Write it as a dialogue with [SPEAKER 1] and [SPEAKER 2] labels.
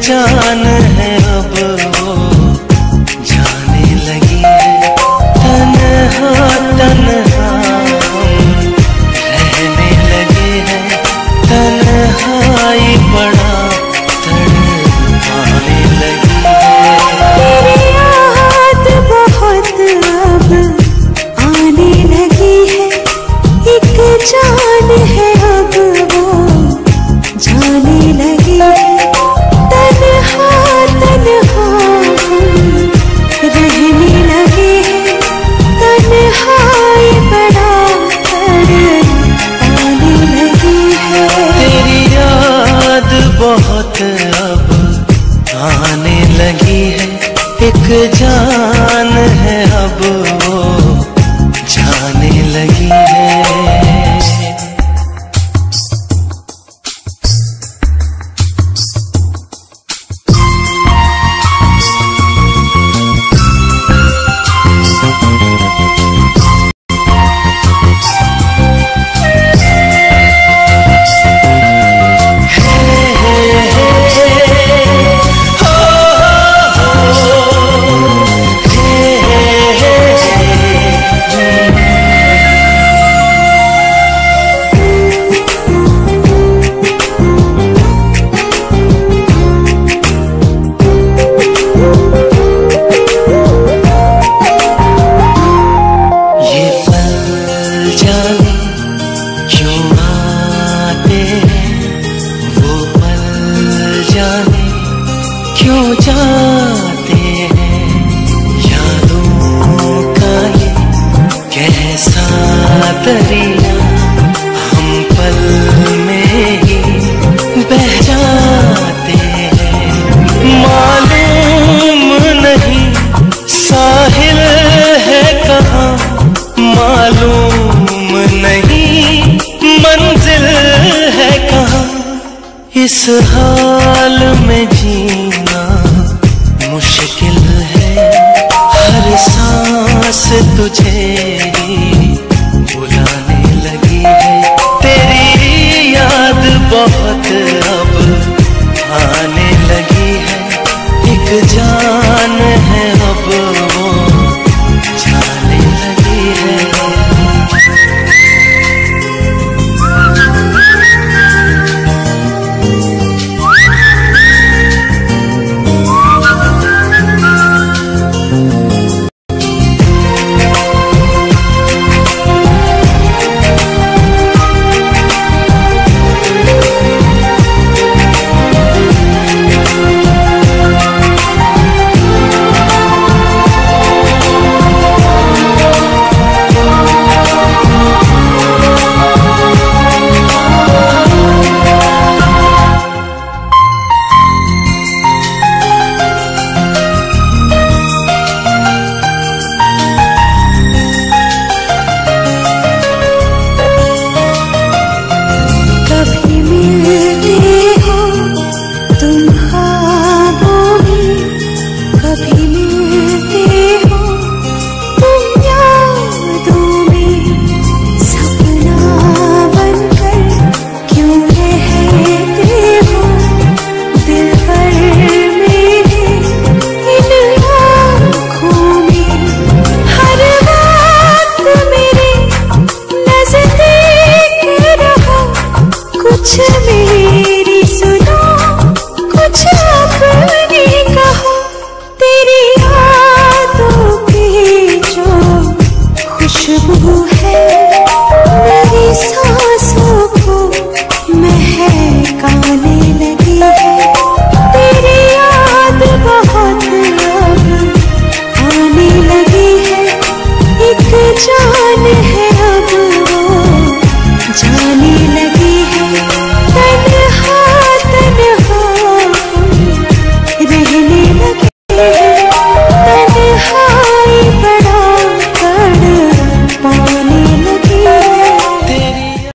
[SPEAKER 1] जान है अब वो जाने लगी है। तन्हा तन्हा रहने लगे हैं, तन्हाई बड़ा तड़पाने लगी है।
[SPEAKER 2] तेरी याद बहुत अब आने लगी है, एक जान है अब वो जाने लगी है। तन्हा तन्हा रहने लगे हैं, तन्हाई बड़ा तड़पाने लगी है।
[SPEAKER 1] तेरी याद बहुत अब आने लगी है, एक जान है अब वो जाने लगी है। क्यों जाते हैं, यादों का ये कैसा दरिया हम पल में ही बह जाते हैं। मालूम नहीं साहिल है कहाँ, मालूम नहीं मंजिल है कहाँ। इस हाल में जीना मुश्किल है, हर सांस तुझे